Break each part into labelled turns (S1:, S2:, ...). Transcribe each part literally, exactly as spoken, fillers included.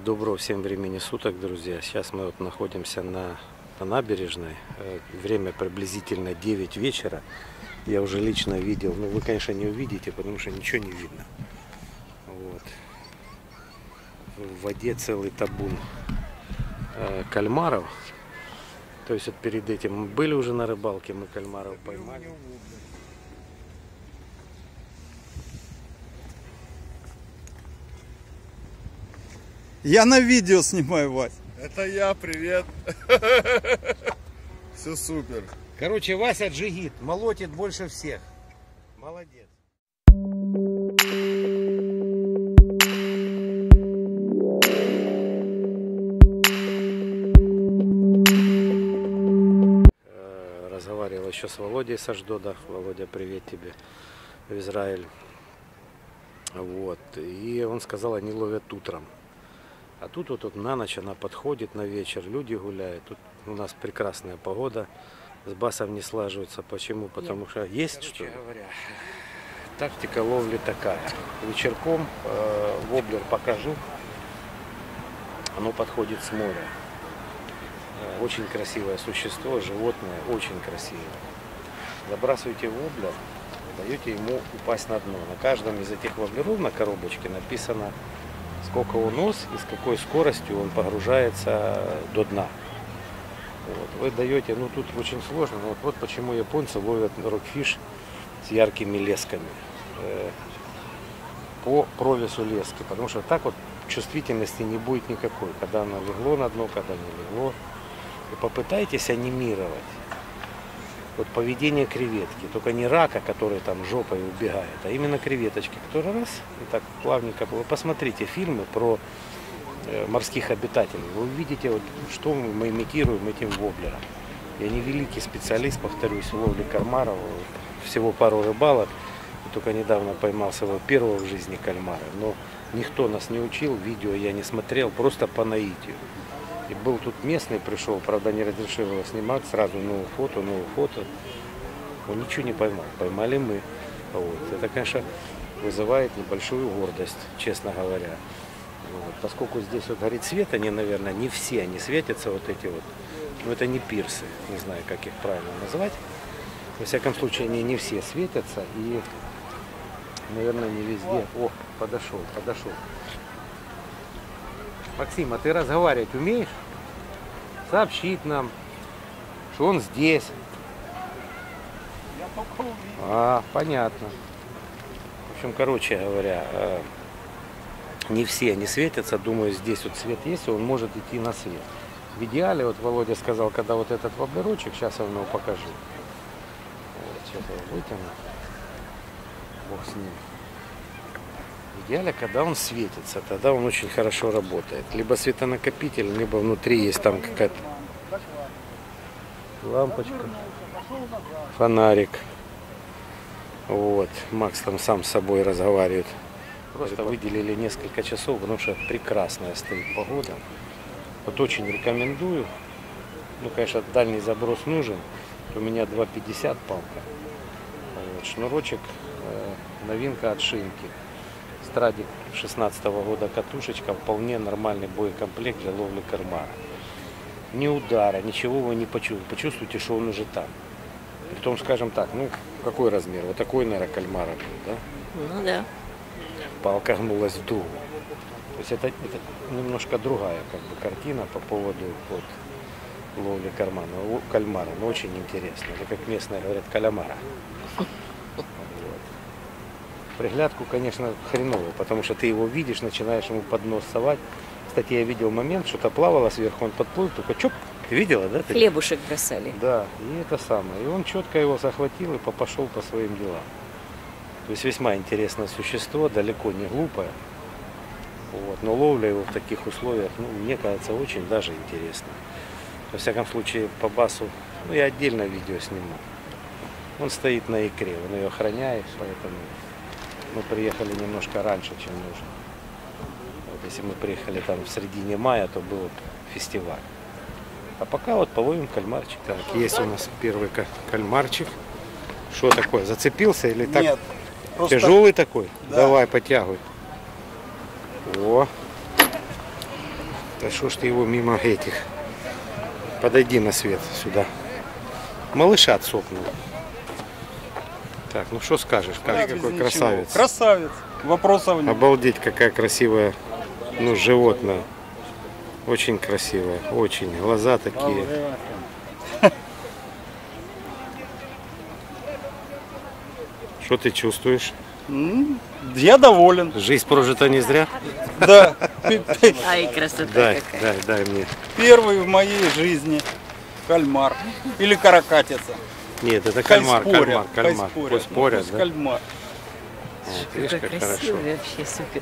S1: Доброго всем времени суток, друзья. Сейчас мы вот находимся на, на набережной. Время приблизительно девять вечера. Я уже лично видел, но вы, конечно, не увидите, потому что ничего не видно. Вот. В воде целый табун э, кальмаров. То есть вот перед этим мы были уже на рыбалке, мы кальмаров поймали.
S2: Я на видео снимаю, Вась.
S3: Это я, привет. Все супер.
S1: Короче, Вася джигит, молотит больше всех. Молодец. Разговаривал еще с Володей Саждода. Володя, привет тебе в Израиль. Вот. И он сказал, они ловят утром. А тут вот, вот на ночь она подходит, на вечер люди гуляют. Тут у нас прекрасная погода. С басом не слаживаются. Почему? Потому Нет. что есть Короче что говоря, тактика ловли такая. Вечерком э, воблер покажу. Оно подходит с моря. Э, очень красивое существо, животное, очень красивое. Забрасываете воблер, даете ему упасть на дно. На каждом из этих воблеров на коробочке написано, сколько он нос и с какой скоростью он погружается до дна. Вот. Вы даете, ну тут очень сложно, но вот, вот почему японцы ловят рокфиш с яркими лесками э, по провесу лески, потому что так вот чувствительности не будет никакой, когда оно легло на дно, когда не легло. И попытайтесь анимировать вот поведение креветки, только не рака, который там жопой убегает, а именно креветочки, которые раз и так плавненько. Вы посмотрите фильмы про э, морских обитателей, вы увидите, вот, что мы имитируем этим воблером. Я не великий специалист, повторюсь, в ловле кальмаров, всего пару рыбалок, и только недавно поймал своего первого в жизни кальмара, но никто нас не учил, видео я не смотрел, просто по наитию. И был тут местный, пришел, правда не разрешил его снимать, сразу новое фото, новое фото. Он ничего не поймал, поймали мы. Вот. Это, конечно, вызывает небольшую гордость, честно говоря. Вот. Поскольку здесь вот горит свет, они, наверное, не все, они светятся, вот эти вот. Но это не пирсы, не знаю, как их правильно назвать. Во всяком случае, они не все светятся и, наверное, не везде. О, подошел, подошел. Максим, а ты разговаривать умеешь? Сообщить нам, что он здесь.
S3: Я только увидел.
S1: А, понятно. В общем, короче говоря, не все они светятся. Думаю, здесь вот свет есть, и он может идти на свет. В идеале, вот Володя сказал, когда вот этот воблерочек, сейчас я вам его покажу. Вот, сейчас я его вытяну. Бог с ним. В идеале, когда он светится, тогда он очень хорошо работает. Либо светонакопитель, либо внутри есть там какая-то лампочка, фонарик. Вот, Макс там сам с собой разговаривает. Просто выделили несколько часов, потому что прекрасная стоит погода. Вот очень рекомендую. Ну, конечно, дальний заброс нужен. У меня два пятьдесят палка. Вот, шнурочек, э, новинка от Шинки. Страдик шестнадцатого года катушечка, вполне нормальный боекомплект для ловли кальмара. Ни удара, ничего вы не почувствуете. Почувствуйте, что он уже там. Притом, скажем так, ну какой размер? Вот такой, наверное, кальмара был, да?
S4: Ну да.
S1: Палка гнулась в дугу. То есть это, это немножко другая как бы картина по поводу вот, ловли кальмара. кальмара. Но очень интересно. Это как местные говорят, калямара. Приглядку, конечно, хреновую, потому что ты его видишь, начинаешь ему под нос совать. Кстати, я видел момент, что-то плавало сверху, он подплыл, только чоп, ты видела, да? Ты?
S4: Хлебушек бросали.
S1: Да, и это самое. И он четко его захватил и пошел по своим делам. То есть весьма интересное существо, далеко не глупое. Вот. Но ловля его в таких условиях, ну, мне кажется, очень даже интересно. Во всяком случае, по басу, ну, я отдельно видео сниму. Он стоит на икре, он ее охраняет, поэтому... Мы приехали немножко раньше, чем нужно. Вот если мы приехали там в середине мая, то был фестиваль. А пока вот половим кальмарчик. Так, есть у нас первый кальмарчик. Что такое? Зацепился или так?
S2: Нет. Просто...
S1: Тяжелый такой?
S2: Да.
S1: Давай, потягивай. О. Да что ж ты его мимо этих? Подойди на свет сюда. Малыша отсопнул. Так, ну что скажешь? Как, какой
S2: Без
S1: красавец.
S2: ничего. Красавец. Вопросов нет.
S1: Обалдеть, какая красивая, ну, животное. Очень красивое, очень. Глаза такие. Что ты чувствуешь?
S2: М, Я доволен.
S1: Жизнь прожита не зря?
S2: Да.
S3: Ай, красота
S1: Дай,
S3: какая.
S1: дай, дай мне.
S2: Первый в моей жизни кальмар. Или каракатица.
S1: Нет, это
S2: Хай
S1: кальмар,
S2: спорят,
S1: кальмар,
S2: хай
S1: кальмар.
S2: спорят.
S1: Пусть
S2: Ну,
S1: спорят,
S2: пусть
S1: да?
S2: кальмар.
S1: Вот, видишь,
S3: Какой
S1: как хорошо.
S3: красивый вообще, супер.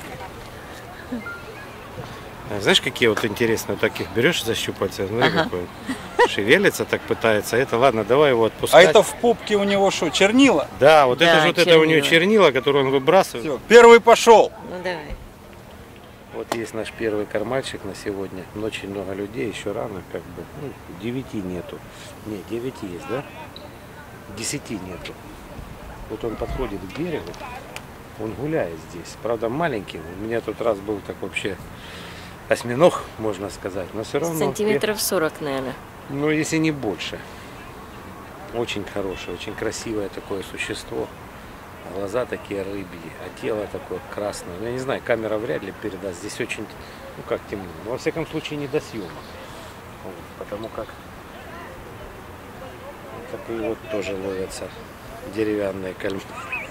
S1: А знаешь, какие вот интересные, вот таких берешь за щупальца, смотри,
S3: Ага.
S1: какой он. Шевелится, так пытается. Это ладно, давай его
S2: А
S1: отпускать.
S2: это в попке у него что, чернила?
S1: Да, вот
S3: Да,
S1: это же вот это у него
S3: чернила.
S1: чернила, которые он выбрасывает.
S2: Все, первый пошел.
S3: Ну давай.
S1: Вот есть наш первый кармальчик на сегодня. Очень много людей, еще рано, как бы. Ну, девяти нету. Не, девяти есть, да? Десяти нету. Вот он подходит к берегу, он гуляет здесь. Правда, маленький. У меня тут раз был так вообще осьминог, можно сказать, но все равно.
S3: Сантиметров сорок, наверное.
S1: Ну, если не больше. Очень хорошее, очень красивое такое существо. Глаза такие рыбьи, а тело такое красное. Ну, я не знаю, камера вряд ли передаст. Здесь очень, ну как темно. Но во всяком случае не до съемок. Вот, потому как вот такие вот тоже ловятся деревянные кальмары.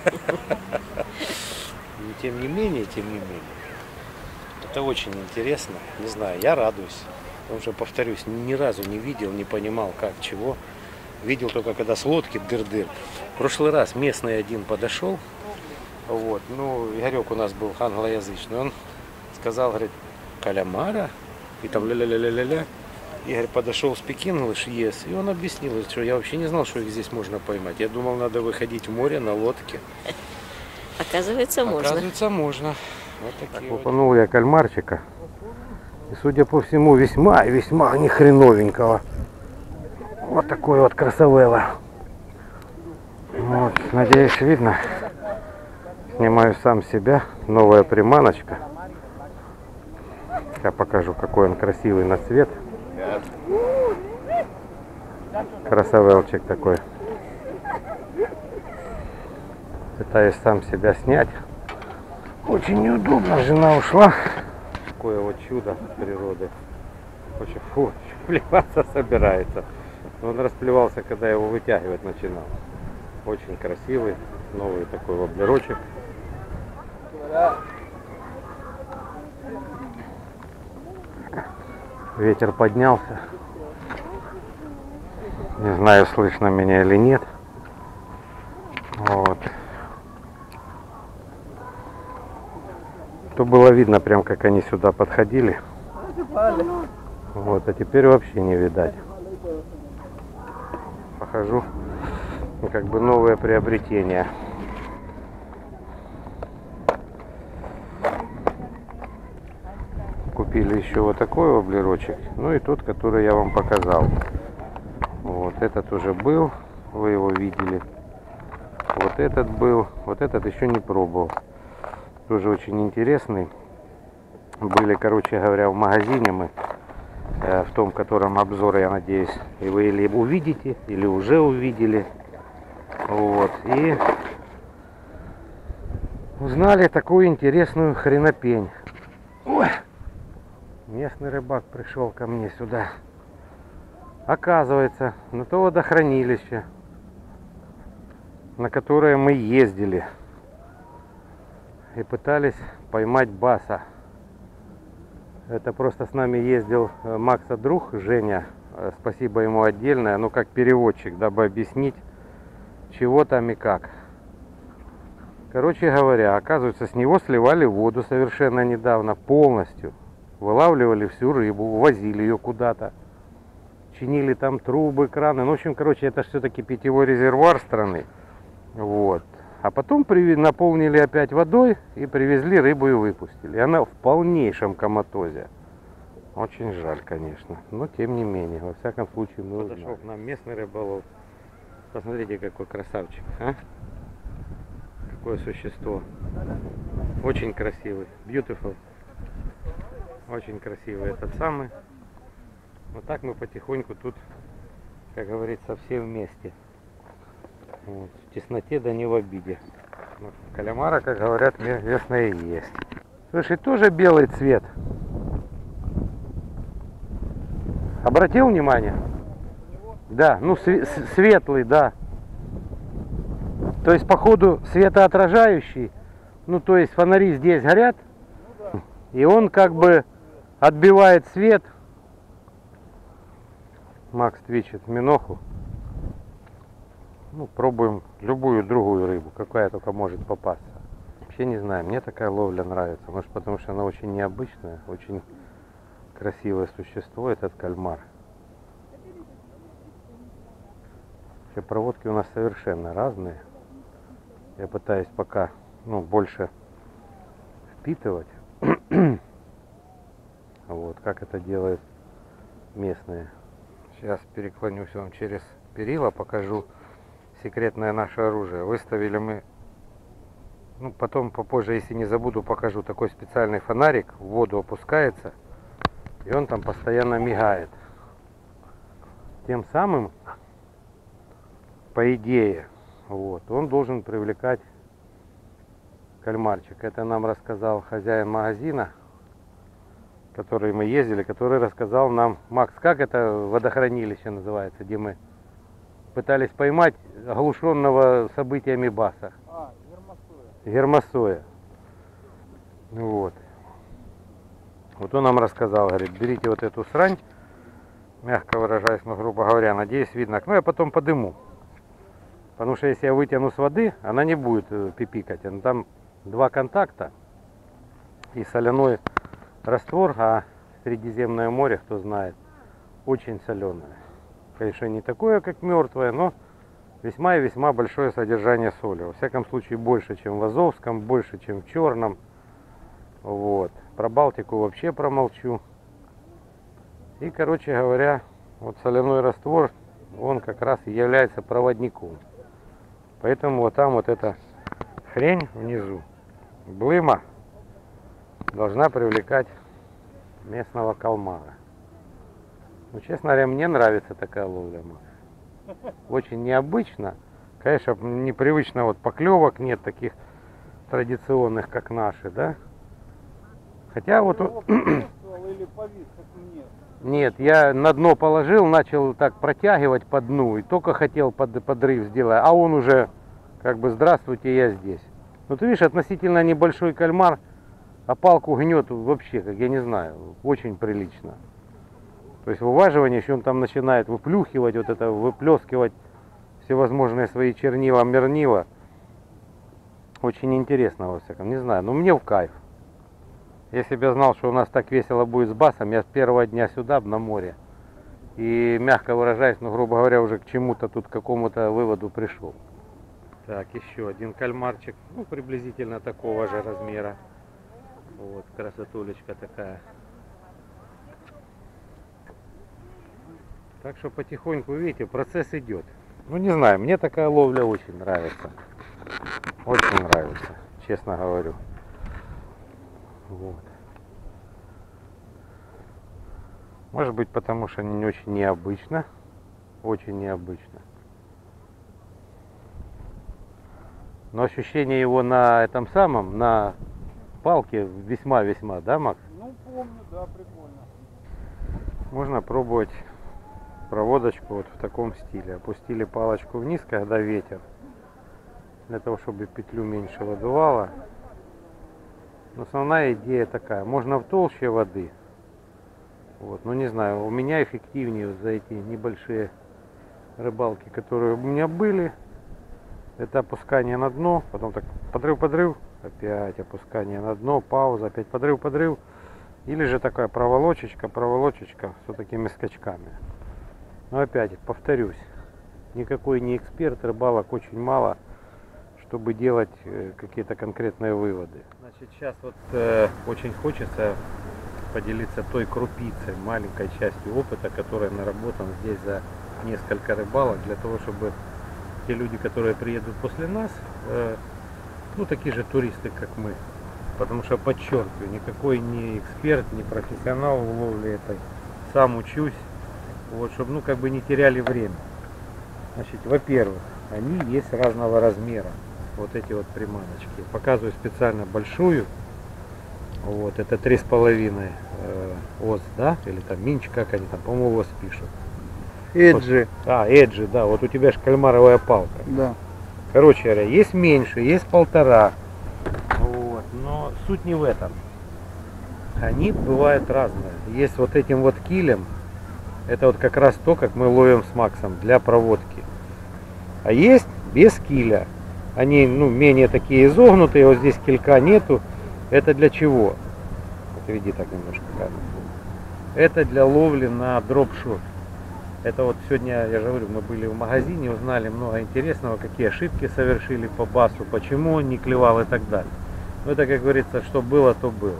S1: Но тем не менее, тем не менее. Это очень интересно. Не знаю, я радуюсь. Потому что, повторюсь, ни разу не видел, не понимал, как, чего. Видел только когда с лодки дыр-дыр. В прошлый раз местный один подошел. Вот, ну, Игорек у нас был англоязычный. Он сказал, говорит, калямара. И там ля-ля-ля-ля-ля-ля. Игорь подошел с Пекин, говорит, yes. И он объяснил, что я вообще не знал, что их здесь можно поймать. Я думал, надо выходить в море на лодке.
S3: Оказывается, можно.
S1: Оказывается, можно. Вот такие вот. Попанул я кальмарчика. И, судя по всему, весьма и весьма нехреновенького. Вот такой вот красавелла. Вот, надеюсь, видно. Снимаю сам себя. Новая приманочка. Я покажу, какой он красивый на цвет. Красавелчик такой. Пытаюсь сам себя снять. Очень неудобно. Жена ушла. Такое вот чудо природы. Очень, фу, плеваться собирается. Он расплевался, когда я его вытягивать начинал. Очень красивый, новый такой воблерочек. Ветер поднялся. Не знаю, слышно меня или нет. Вот. То было видно прям, как они сюда подходили. Вот, а теперь вообще не видать. Похожу, как бы новое приобретение. Купили еще вот такой воблерочек, ну и тот, который я вам показал. Вот этот уже был, вы его видели. Вот этот был, вот этот еще не пробовал. Тоже очень интересный. Были, короче говоря, в магазине мы. В том, котором обзор, я надеюсь, и вы или увидите, или уже увидели. Вот. И узнали такую интересную хренопень. Ой! Местный рыбак пришел ко мне сюда. Оказывается, на то водохранилище, на которое мы ездили и пытались поймать баса. Это просто с нами ездил Макса друг Женя. Спасибо ему отдельное, ну как переводчик, дабы объяснить, чего там и как. Короче говоря, оказывается, с него сливали воду совершенно недавно, полностью. Вылавливали всю рыбу, увозили ее куда-то. Чинили там трубы, краны. Ну, в общем, короче, это все-таки питьевой резервуар страны. Вот. А потом наполнили опять водой и привезли рыбу и выпустили. И она в полнейшем коматозе. Очень жаль, конечно. Но тем не менее, во всяком случае, мы подошел к нам местный рыболов. Посмотрите, какой красавчик, а? Какое существо. Очень красивый. Beautiful. Очень красивый этот самый. Вот так мы потихоньку тут, как говорится, все вместе. Вот. В тесноте да не в обиде. Вот. Кальмара, как говорят, местные есть. Слушай, тоже белый цвет. Обратил внимание? Да, ну св светлый, да. То есть, походу, светоотражающий. Ну, то есть, фонари здесь горят. И он как бы отбивает свет. Макс твичит миноху. Ну, пробуем любую другую рыбу, какая только может попасться. Вообще не знаю, мне такая ловля нравится. Может, потому что она очень необычная, очень красивое существо, этот кальмар. Вообще проводки у нас совершенно разные. Я пытаюсь пока, ну, больше впитывать. Вот, как это делают местные. Сейчас переклонюсь вам через перила, покажу секретное наше оружие. Выставили мы, ну, потом попозже, если не забуду, покажу такой специальный фонарик. В воду опускается, и он там постоянно мигает. Тем самым, по идее, вот, он должен привлекать кальмарчик. Это нам рассказал хозяин магазина, который мы ездили, который рассказал нам, Макс, как это водохранилище называется, где мы пытались поймать оглушенного событиями баса.
S2: А, гермосоя.
S1: Гермосоя. Вот. Вот он нам рассказал, говорит, берите вот эту срань, мягко выражаясь, ну, грубо говоря, надеюсь, видно. Ну, я потом подыму. Потому что если я вытяну с воды, она не будет пипикать. Там два контакта и соляной раствор, а Средиземное море, кто знает, очень соленое. Конечно, не такое, как мертвое, но весьма и весьма большое содержание соли. Во всяком случае, больше, чем в Азовском, больше, чем в Черном. Вот. Про Балтику вообще промолчу. И, короче говоря, вот соляной раствор, он как раз и является проводником. Поэтому вот там вот эта хрень внизу, блыма, должна привлекать местного кальмара. Ну, честно говоря, мне нравится такая ловля. Очень необычно. Конечно, непривычно, вот поклевок нет таких традиционных, как наши, да? Хотя вот...
S2: Или повис, как мне.
S1: Нет, я на дно положил, начал так протягивать по дну, и только хотел под, подрыв сделать, а он уже как бы здравствуйте, я здесь. Ну ты видишь, относительно небольшой кальмар, а палку гнет вообще, как я не знаю, очень прилично. То есть в уваживании еще он там начинает выплюхивать, вот это, выплескивать всевозможные свои чернила, мернила. Очень интересно во всяком, не знаю, но мне в кайф. Если бы я знал, что у нас так весело будет с басом, я с первого дня сюда, на море. И, мягко выражаясь, ну, грубо говоря, уже к чему-то тут, к какому-то выводу пришел. Так, еще один кальмарчик, ну, приблизительно такого же размера. Вот, красотулечка такая. Так что потихоньку, видите, процесс идет. Ну, не знаю, мне такая ловля очень нравится. Очень нравится, честно говорю. Вот. Может быть, потому что не очень необычно. Очень необычно. Но ощущение его на этом самом, на палке весьма-весьма, да, Макс?
S2: Ну, помню, да, прикольно.
S1: Можно пробовать проводочку вот в таком стиле. Опустили палочку вниз, когда ветер, для того, чтобы петлю меньше выдувало. Но основная идея такая. Можно в толще воды. Вот, ну не знаю, у меня эффективнее вот за эти небольшие рыбалки, которые у меня были. Это опускание на дно, потом так подрыв-подрыв, опять опускание на дно, пауза, опять подрыв-подрыв. Или же такая проволочечка, проволочечка с вот такими скачками. Но опять повторюсь, никакой не эксперт, рыбалок очень мало, чтобы делать какие-то конкретные выводы. Значит, сейчас вот э, очень хочется поделиться той крупицей, маленькой частью опыта, которая наработан здесь за несколько рыбалок, для того, чтобы те люди, которые приедут после нас, э, ну такие же туристы, как мы, потому что, подчеркиваю, никакой не эксперт, не профессионал в ловле этой, сам учусь, вот, чтобы, ну, как бы не теряли время. Значит, во-первых, они есть разного размера, вот эти вот приманочки. Показываю специально большую, вот, это три с половиной э, ос, да, или там минч, как они там, по-моему, ос пишут.
S2: Эджи.
S1: Вот. А, эджи, да, вот у тебя же кальмаровая палка.
S2: Да.
S1: Короче говоря, есть меньше, есть полтора. Вот. Но суть не в этом. Они бывают разные. Есть вот этим вот килем. Это вот как раз то, как мы ловим с Максом для проводки. А есть без киля. Они, ну, менее такие изогнутые. Вот здесь килька нету. Это для чего? Отведи так немножко камеру. Это для ловли на дропшот. Это вот сегодня, я же говорю, мы были в магазине, узнали много интересного, какие ошибки совершили по басу, почему он не клевал и так далее. Но это, как говорится, что было, то было.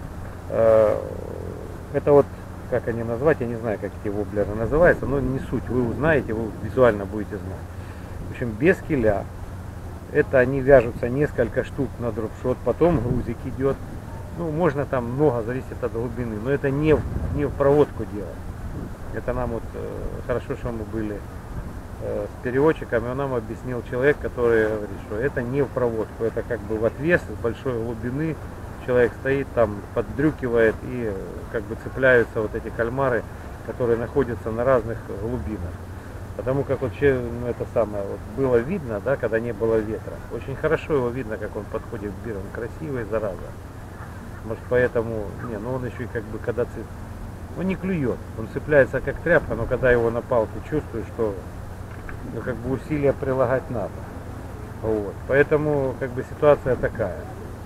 S1: Это вот, как они назвать, я не знаю, как эти воблеры называются, но не суть, вы узнаете, вы визуально будете знать. В общем, без киля, это они вяжутся несколько штук на дропшот, потом грузик идет. Ну, можно там много, зависит от глубины, но это не в, не в проводку делать. Это нам вот э, хорошо, что мы были э, с переводчиком, и он нам объяснил человек, который говорит, что это не в проводку, это как бы в отвес с большой глубины. Человек стоит там, поддрюкивает, и э, как бы цепляются вот эти кальмары, которые находятся на разных глубинах. Потому как вообще, ну, это самое, вот было видно, да, когда не было ветра. Очень хорошо его видно, как он подходит к берегу, красивый, зараза. Может, поэтому, не, ну он еще и как бы когда цеп... он не клюет, он цепляется как тряпка, но когда его на палке чувствую, что, ну, как бы усилия прилагать надо. Вот. Поэтому как бы ситуация такая.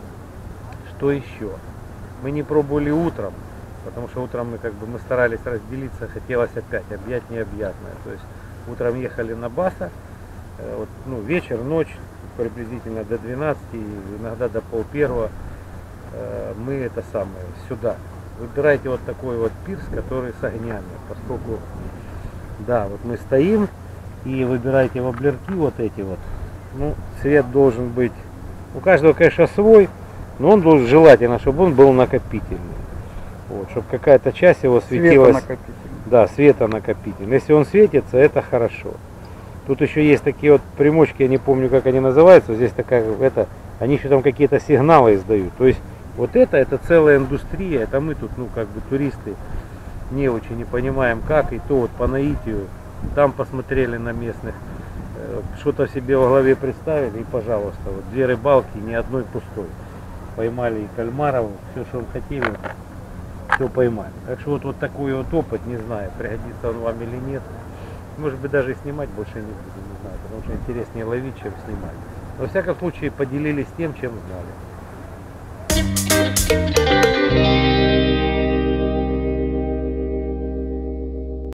S1: Что еще? Мы не пробовали утром, потому что утром мы как бы мы старались разделиться, хотелось опять объять необъятное. То есть утром ехали на баса, вот, ну, вечер, ночь, приблизительно до двенадцати, иногда до пол первого. Мы это самое сюда. Выбирайте вот такой вот пирс, который с огнями, поскольку, да, вот мы стоим и выбирайте воблерки вот эти вот. Ну, цвет должен быть, у каждого, конечно, свой, но он должен желательно, чтобы он был накопительный. Вот, чтобы какая-то часть его светилась. Да, светонакопительный. Если он светится, это хорошо. Тут еще есть такие вот примочки, я не помню, как они называются. Здесь такая, это, они еще там какие-то сигналы издают. То есть вот это, это целая индустрия. Это мы тут, ну, как бы туристы не очень не понимаем как. И то вот по наитию, там посмотрели на местных, что-то себе в голове представили, и пожалуйста, вот две рыбалки, ни одной пустой. Поймали и кальмаров, все, что мы хотели, все поймали. Так что вот, вот такой вот опыт, не знаю, пригодится он вам или нет. Может быть, даже и снимать больше не буду, не знаю, потому что интереснее ловить, чем снимать. Во всяком случае, поделились тем, чем знали.